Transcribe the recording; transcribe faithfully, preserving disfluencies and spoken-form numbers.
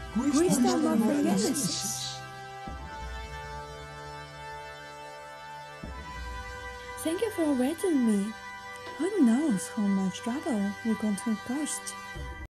Crystal Morphogenesis. Thank you for writing me. Who knows how much trouble we're going to cost?